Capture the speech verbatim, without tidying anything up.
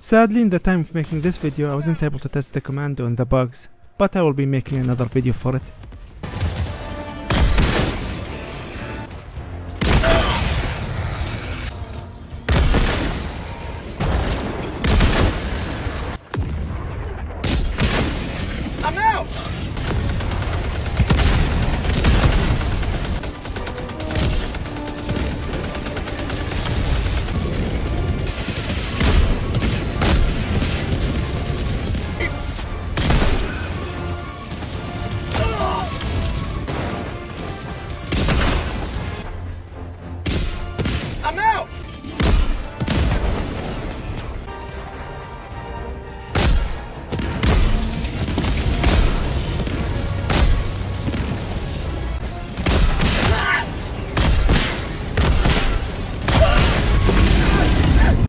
Sadly, in the time of making this video I wasn't able to test the commando and the bugs, but I will be making another video for it.